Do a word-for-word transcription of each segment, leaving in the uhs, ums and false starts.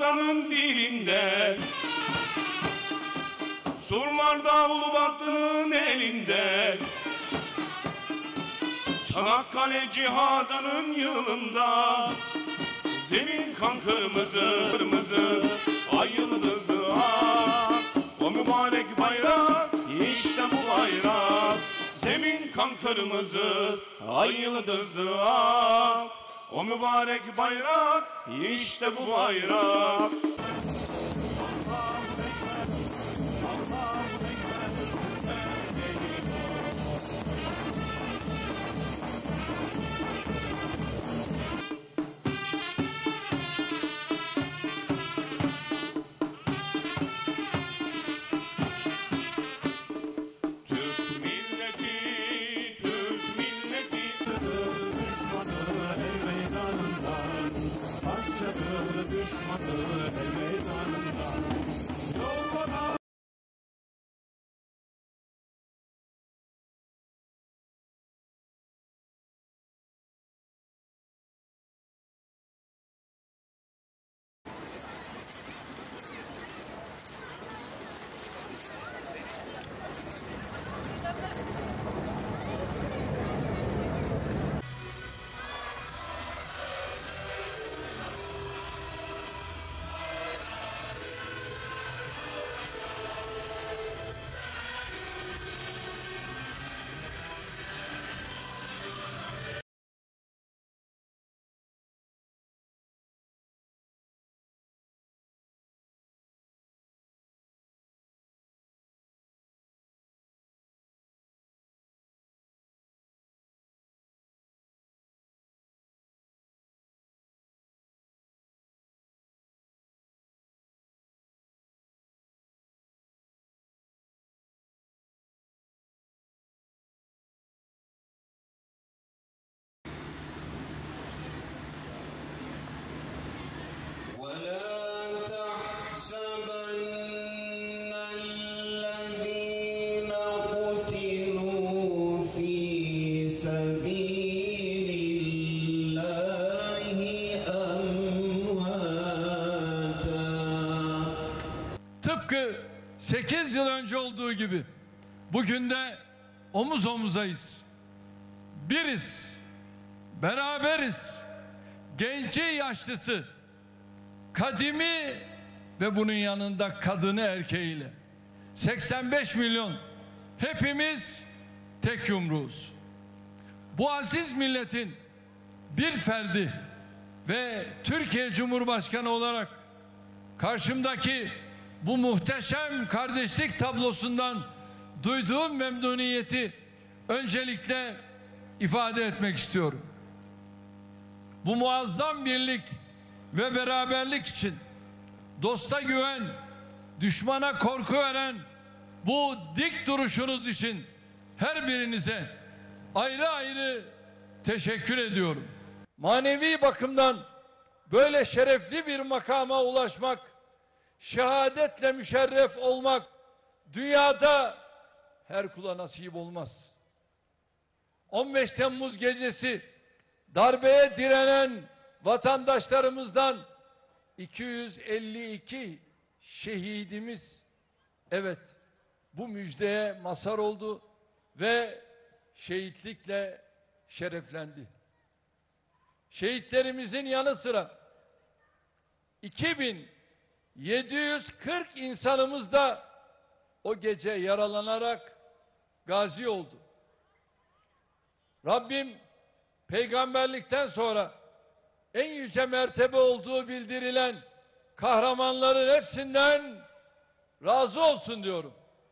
Ramazan'ın birinde, surlarda Ulubatlı'nın elinde, Çanakkale cihadının yılında, zemin kan kırmızı kırmızı, ay yıldızı ah, o mübarek bayrak, işte bu bayrak. Zemin kan kırmızı, ay yıldızı ah, o mübarek bayrak, işte bu bayrak. Düşmanı el meydanında yol bana. Tıpkı sekiz yıl önce olduğu gibi bugün de omuz omuzayız. Biriz, beraberiz. Genci yaşlısı, kadimi ve bunun yanında kadını erkeğiyle. seksen beş milyon hepimiz tek yumruğuz. Bu aziz milletin bir ferdi ve Türkiye Cumhurbaşkanı olarak karşımdaki bu muhteşem kardeşlik tablosundan duyduğum memnuniyeti öncelikle ifade etmek istiyorum. Bu muazzam birlik ve beraberlik için dosta güven, düşmana korku veren bu dik duruşunuz için her birinize ayrı ayrı teşekkür ediyorum. Manevi bakımdan böyle şerefli bir makama ulaşmak, şehadetle müşerref olmak dünyada her kula nasip olmaz. on beş Temmuz gecesi darbeye direnen vatandaşlarımızdan iki yüz elli iki şehidimiz evet bu müjdeye mazhar oldu ve şehitlikle şereflendi. Şehitlerimizin yanı sıra iki bin yedi yüz kırk insanımız da o gece yaralanarak gazi oldu. Rabbim peygamberlikten sonra en yüce mertebe olduğu bildirilen kahramanların hepsinden razı olsun diyorum.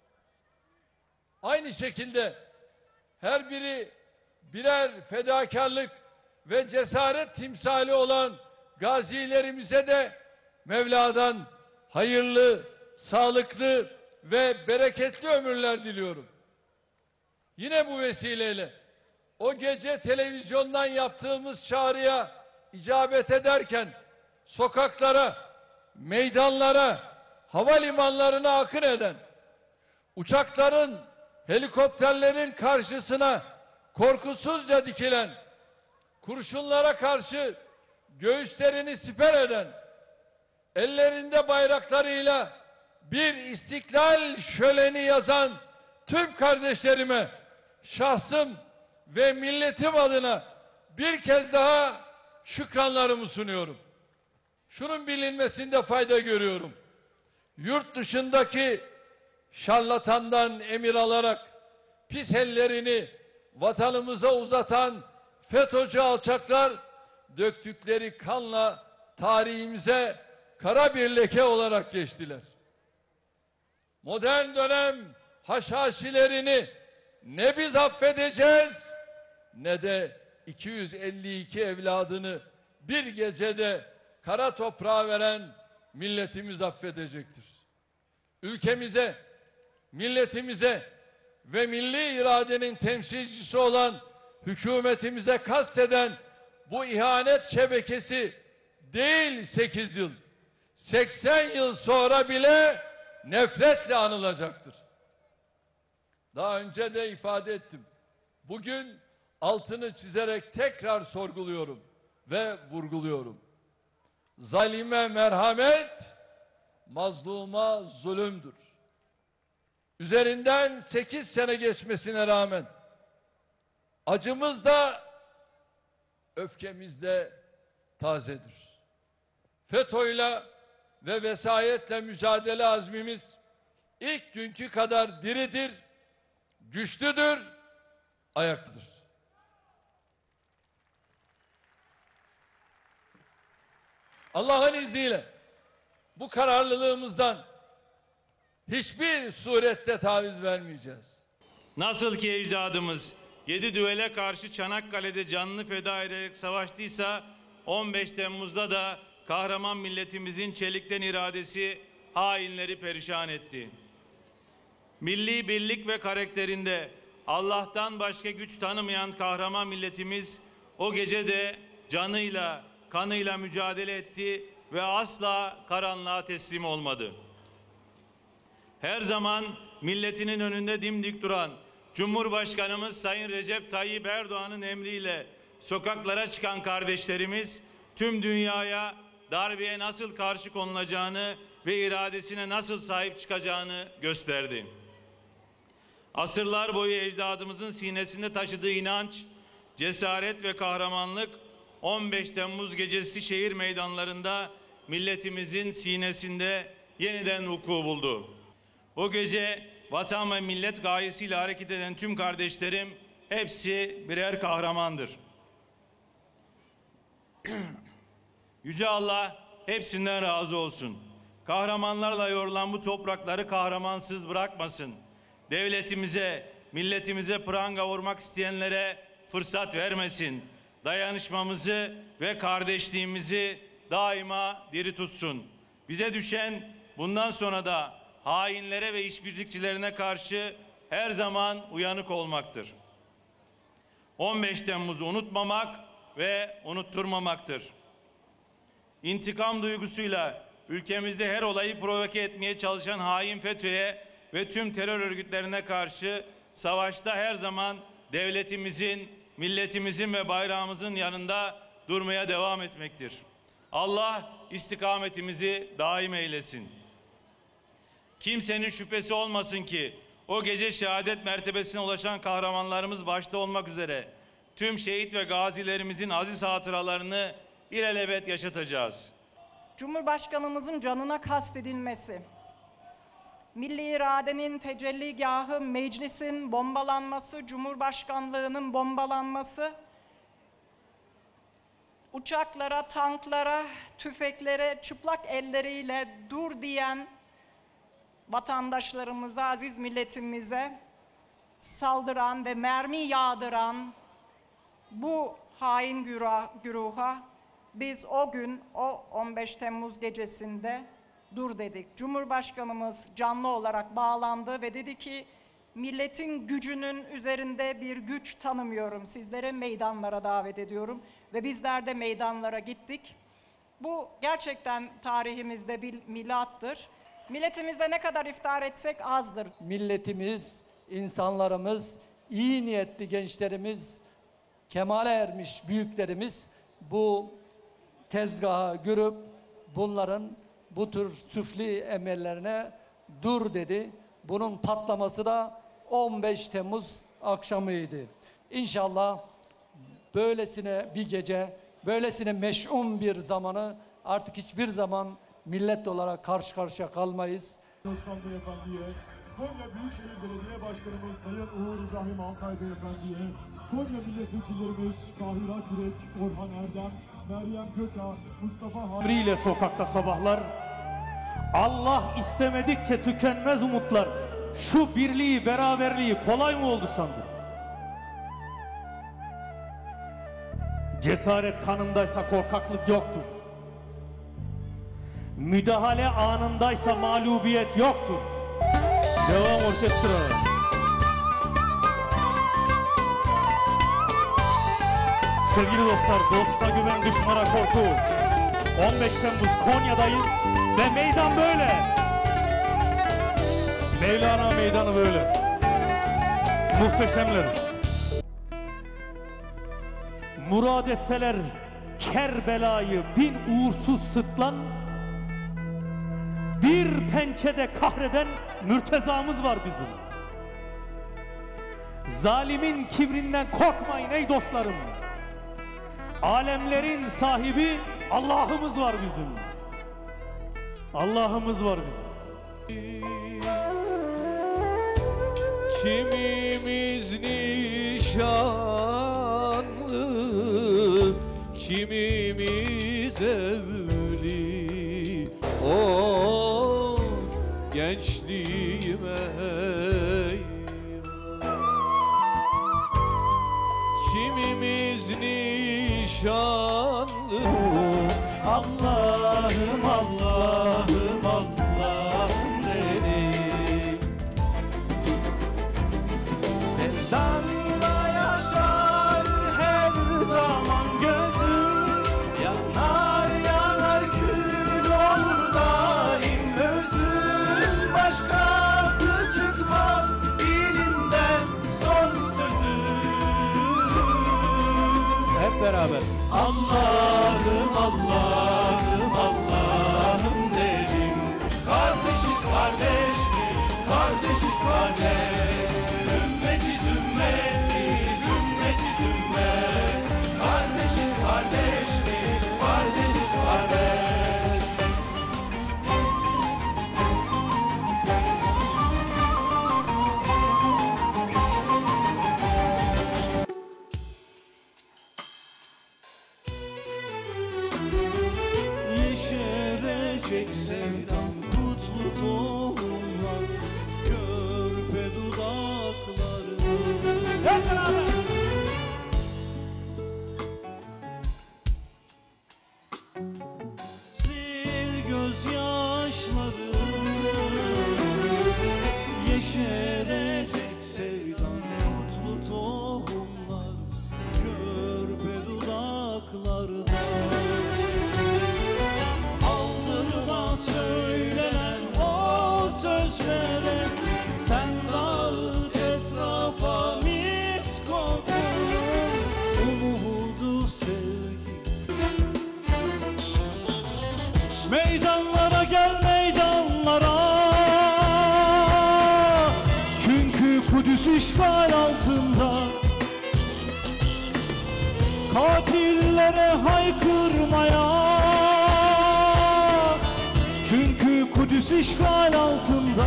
Aynı şekilde her biri birer fedakarlık ve cesaret timsali olan gazilerimize de Mevla'dan hayırlı, sağlıklı ve bereketli ömürler diliyorum. Yine bu vesileyle o gece televizyondan yaptığımız çağrıya icabet ederken sokaklara, meydanlara, havalimanlarına akın eden, uçakların, helikopterlerin karşısına korkusuzca dikilen, kurşunlara karşı göğüslerini siper eden, ellerinde bayraklarıyla bir istiklal şöleni yazan tüm kardeşlerime şahsım ve milletim adına bir kez daha şükranlarımı sunuyorum. Şunun bilinmesinde fayda görüyorum. Yurt dışındaki şarlatandan emir alarak pis ellerini vatanımıza uzatan FETÖ'cü alçaklar döktükleri kanla tarihimize kara bir leke olarak geçtiler. Modern dönem haşhaşilerini ne biz affedeceğiz ne de iki yüz elli iki evladını bir gecede kara toprağa veren milletimiz affedecektir. Ülkemize, milletimize ve milli iradenin temsilcisi olan hükümetimize kasteden bu ihanet şebekesi değil sekiz yıl, seksen yıl sonra bile nefretle anılacaktır. Daha önce de ifade ettim. Bugün altını çizerek tekrar sorguluyorum ve vurguluyorum. Zalime merhamet, mazluma zulümdür. Üzerinden sekiz sene geçmesine rağmen acımız da öfkemiz de tazedir. FETÖ'yle ve vesayetle mücadele azmimiz ilk günkü kadar diridir, güçlüdür, ayaktadır. Allah'ın izniyle bu kararlılığımızdan hiçbir surette taviz vermeyeceğiz. Nasıl ki ecdadımız yedi düvele karşı Çanakkale'de canını feda ederek savaştıysa on beş Temmuz'da da kahraman milletimizin çelikten iradesi hainleri perişan etti. Milli birlik ve karakterinde Allah'tan başka güç tanımayan kahraman milletimiz o gece de canıyla, kanıyla mücadele etti ve asla karanlığa teslim olmadı. Her zaman milletinin önünde dimdik duran Cumhurbaşkanımız Sayın Recep Tayyip Erdoğan'ın emriyle sokaklara çıkan kardeşlerimiz tüm dünyaya darbeye nasıl karşı konulacağını ve iradesine nasıl sahip çıkacağını gösterdi. Asırlar boyu ecdadımızın sinesinde taşıdığı inanç, cesaret ve kahramanlık on beş Temmuz gecesi şehir meydanlarında milletimizin sinesinde yeniden vuku buldu. O gece vatan ve millet gayesiyle hareket eden tüm kardeşlerim hepsi birer kahramandır. Yüce Allah hepsinden razı olsun. Kahramanlarla yorulan bu toprakları kahramansız bırakmasın. Devletimize, milletimize pranga vurmak isteyenlere fırsat vermesin. Dayanışmamızı ve kardeşliğimizi daima diri tutsun. Bize düşen bundan sonra da hainlere ve işbirlikçilerine karşı her zaman uyanık olmaktır. on beş Temmuz'u unutmamak ve unutturmamaktır. İntikam duygusuyla ülkemizde her olayı provoke etmeye çalışan hain FETÖ'ye ve tüm terör örgütlerine karşı savaşta her zaman devletimizin, milletimizin ve bayrağımızın yanında durmaya devam etmektir. Allah istikametimizi daim eylesin. Kimsenin şüphesi olmasın ki o gece şehadet mertebesine ulaşan kahramanlarımız başta olmak üzere tüm şehit ve gazilerimizin aziz hatıralarını ilelebet yaşatacağız. Cumhurbaşkanımızın canına kastedilmesi, milli iradenin tecelligahı meclisin bombalanması, Cumhurbaşkanlığının bombalanması, uçaklara, tanklara, tüfeklere çıplak elleriyle dur diyen vatandaşlarımıza, aziz milletimize saldıran ve mermi yağdıran bu hain güruha biz o gün, o on beş Temmuz gecesinde dur dedik. Cumhurbaşkanımız canlı olarak bağlandı ve dedi ki, milletin gücünün üzerinde bir güç tanımıyorum. Sizlere meydanlara davet ediyorum ve bizler de meydanlara gittik. Bu gerçekten tarihimizde bir milattır. Milletimizde ne kadar iftihar etsek azdır. Milletimiz, insanlarımız, iyi niyetli gençlerimiz, kemale ermiş büyüklerimiz bu tezgaha görüp bunların bu tür süfli emellerine dur dedi. Bunun patlaması da on beş Temmuz akşamıydı. İnşallah böylesine bir gece, böylesine meş'um bir zamanı artık hiçbir zaman millet olarak karşı karşıya kalmayız. Özkan Beyefendi'ye, Konya Büyükşehir Belediye Başkanımız Sayın Uğur İbrahim Altay Beyefendi'ye, Konya milletvekillerimiz Tahir Akürek, Orhan Erdem, Meryem Gökağ, Mustafa Hayri ile sokakta sabahlar, Allah istemedikçe tükenmez umutlar. Şu birliği, beraberliği kolay mı oldu sandın? Cesaret kanındaysa korkaklık yoktur. Müdahale anındaysa mağlubiyet yoktur. Devam orkestra. Sevgili dostlar, dosta güven, düşmana korku. on beş Temmuz Konya'dayız ve meydan böyle. Mevlana meydanı böyle. Muhteşemler. Murad etseler Kerbelayı bin uğursuz sıtlan, bir pençede kahreden mürtezamız var bizim. Zalimin kibrinden korkmayın ey dostlarım. Alemlerin sahibi Allah'ımız var bizim. Allah'ımız var bizim. Kimimiz nişanlı, kimimiz evli. O gençliğime kimimiz nişanlı. Allah'ım Allah'ım Allah'ım dedim. Sevdanla yaşar her zaman gözüm, yanar yanar kül olur daim özüm. Başkası çıkmaz dilimden son sözüm. Hep beraber. Allah'ım Allah'ım Allah'ım derim. Kardeşiz kardeş biz, kardeşiz kardeş. Ümmetiz ümmet biz, ümmetiz ümmet. Kardeşiz kardeş biz, kardeşiz kardeş. Yeşerecek sevdam kutlu tohumlar, körpe dudaklarını. Hep beraber. Sil gözyaşlarını. Yeşerecek sevdam kutlu tohumlar, körpe dudaklarına. Söylenen o sözlere sen dağıt etrafa mis kokunu, umudu sevgi. Meydanlara gel meydanlara, çünkü Kudüs işgal altında. Katillere haykırmaya, çünkü Kudüs işgal altında.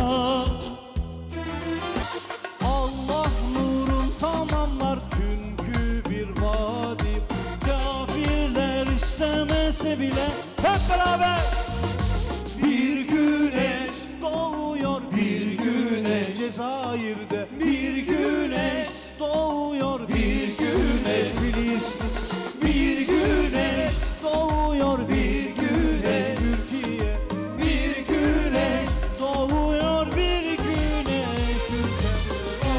Allah nurun tamamlar, çünkü bir vadi. Kafirler istemese bile hep beraber. Bir güneş doğuyor, bir güneş Cezayir'de. Bir güneş doğuyor, bir güneş Filistin. Bir güneş doğuyor, bir güneş Türkiye. Bir güneş doğuyor, bir güneş Türkiye.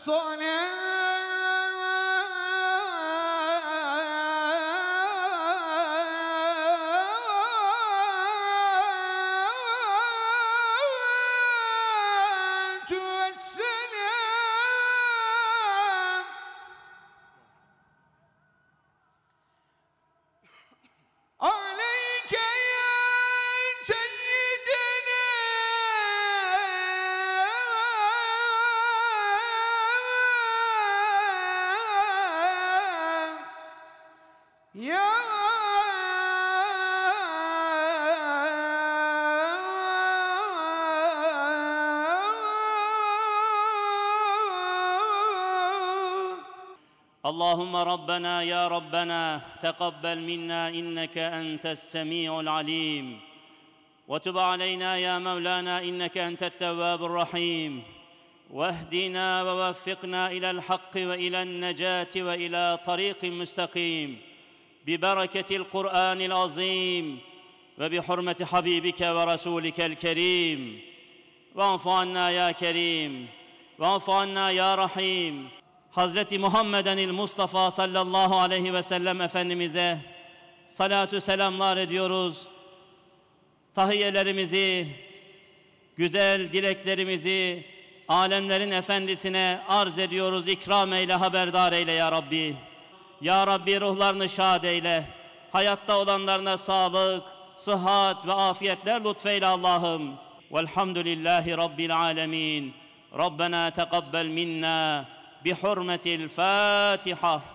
اللهم ربنا يا ربنا تقبل منا إنك أنت السميع العليم وتب علينا يا مولانا إنك أنت التواب الرحيم واهدنا ووفقنا إلى الحق وإلى النجاة وإلى طريق مستقيم ببركة القرآن العظيم وبحرمة حبيبك ورسولك الكريم واعف عنا يا كريم واعف عنا يا رحيم. Hazreti Muhammedenil Mustafa sallallahu aleyhi ve sellem Efendimiz'e salatü selamlar ediyoruz. Tahiyyelerimizi, güzel dileklerimizi alemlerin efendisine arz ediyoruz. İkram eyle, haberdar eyle ya Rabbi. Ya Rabbi ruhlarını şad eyle. Hayatta olanlarına sağlık, sıhhat ve afiyetler lütfeyle Allah'ım. Velhamdülillahi Rabbil alemin. Rabbena teqabbel minna بحرمة الفاتحة.